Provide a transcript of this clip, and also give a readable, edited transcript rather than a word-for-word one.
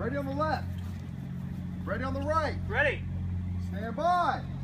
Ready on the left. Ready on the right. Ready. Stand by.